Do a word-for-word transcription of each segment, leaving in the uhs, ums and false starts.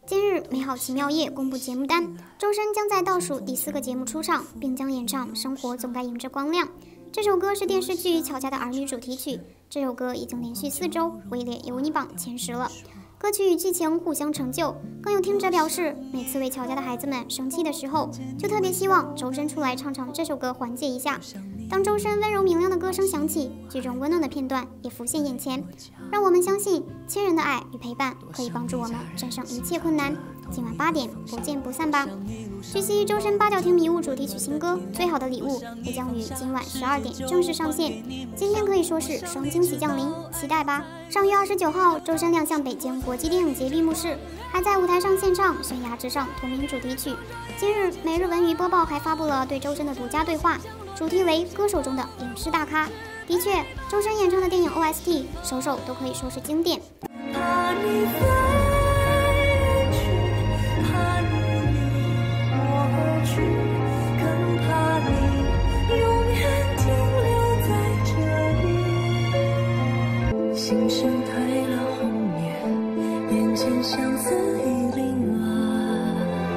今日美好奇妙夜公布节目单，周深将在倒数第四个节目出场，并将演唱《生活总该迎着光亮》。这首歌是电视剧《乔家的儿女》主题曲，这首歌已经连续四周位列优尼榜前十了。歌曲与剧情互相成就，更有听者表示，每次为乔家的孩子们生气的时候，就特别希望周深出来唱唱这首歌缓解一下。当周深温柔明亮的歌声响起，剧中温暖的片段也浮现眼前，让我们相信亲人的爱与陪伴可以帮助我们战胜一切困难。今晚八点不见不散吧。据悉，周深八角亭迷雾主题曲新歌《最好的礼物》也将于今晚十二点正式上线。今天可以说是双惊喜降临，期待吧。上月二十九号，周深亮相北京国际电影节闭幕式，还在舞台上献唱《悬崖之上》同名主题曲。今日每日文娱播报还发布了对周深的独家对话，主题为歌手中的影视大咖。的确，周深演唱的电影 O S T 首首都可以说是经典。 怕你飞去，怕你离我去，更怕你永远停留在这里。心事褪了红颜，眼前相思已凌乱。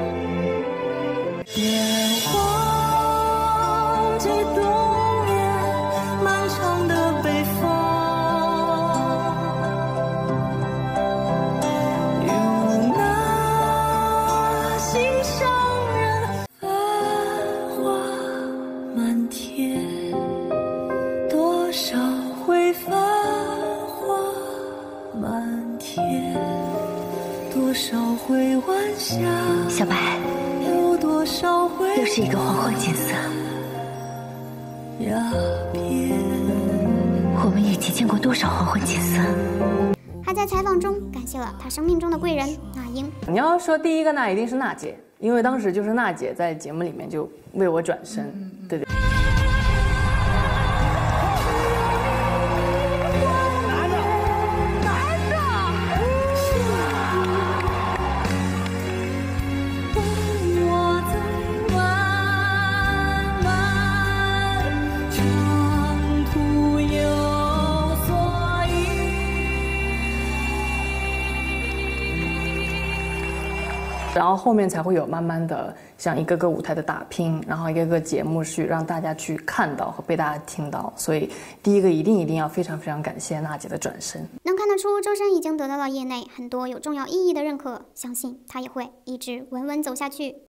别忘记冬夜漫长的北风。多少回繁华满天，多少回晚霞。 小白， 有多少回又是一个黄昏景色。 鸦片， 我们一起见过多少黄昏景色？ 还在采访中感谢了他生命中的贵人那英。 你要说第一个，那一定是娜姐，因为当时就是娜姐在节目里面就为我转身，对对。然后后面才会有慢慢的像一个个舞台的打拼，然后一个个节目去让大家去看到和被大家听到。所以第一个一定一定要非常非常感谢娜姐的转身。 能看得出周深已经得到了业内很多有重要意义的认可，相信他也会一直稳稳走下去。